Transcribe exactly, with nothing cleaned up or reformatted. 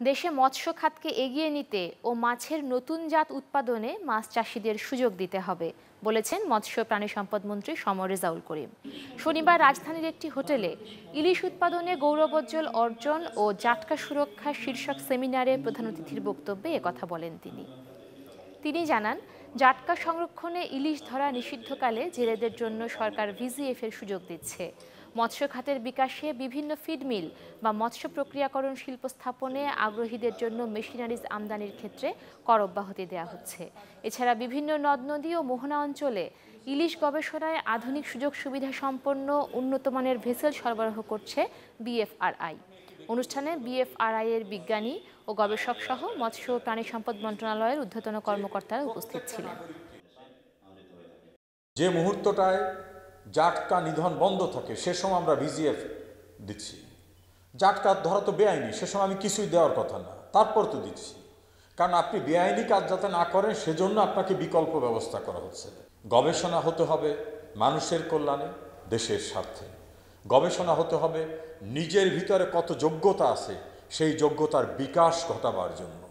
দেশে মৎস্য খাতকে এগিয়ে নিতে ও মাছের নতুন জাত উৎপাদনে মাছ চাষিদের সুযোগ দিতে হবে বলেছেন মৎস্য প্রাণী সম্পদ মন্ত্রী সমর রেজাউল করিম। শনিবার রাজধানীর একটি হোটেলে ইলিশ উৎপাদনে গৌরবোজ্জ্বল অর্জন ও জাটকা সুরক্ষা শীর্ষক সেমিনারে প্রধান অতিথির বক্তব্যে একথা বলেন তিনি। তিনি জানান, জাটকা সংরক্ষণে ইলিশ ধরা নিষিদ্ধকালে জেলেদের জন্য সরকার ভিজিএফ এর সুযোগ দিচ্ছে। মৎস্য খাতের বিকাশে বিভিন্ন ফিড মিল বা মৎস্য প্রক্রিয়াকরণ শিল্প স্থাপনে আগ্রহীদের জন্য মেশিনারিজ আমদানির ক্ষেত্রে কর অব্যাহতি দেওয়া হচ্ছে। এছাড়া বিভিন্ন নদ নদী ও মোহনা অঞ্চলে ইলিশ গবেষণায় আধুনিক সুযোগ সুবিধা সম্পন্ন উন্নতমানের ভেসেল সরবরাহ করছে বিএফআরআই। অনুষ্ঠানে বিএফআরআই এর বিজ্ঞানী ও গবেষক সহ মৎস্য ও প্রাণী সম্পদ মন্ত্রণালয়ের ঊর্ধ্বতন কর্মকর্তারা উপস্থিত ছিলেন। যে মুহূর্তটায় জাটকা নিধন বন্ধ থাকে সে সময় আমরা ভিজিএফ দিচ্ছি। জাটকা ধরা তো বেআইনি, সে সময় আমি কিছুই দেওয়ার কথা না, তারপর তো দিচ্ছি। কারণ আপনি বেআইনি কাজ যাতে না করেন সেজন্য আপনাকে বিকল্প ব্যবস্থা করা হচ্ছে। গবেষণা হতে হবে মানুষের কল্যাণে, দেশের স্বার্থে। গবেষণা হতে হবে নিজের ভিতরে কত যোগ্যতা আছে সেই যোগ্যতার বিকাশ ঘটাবার জন্য।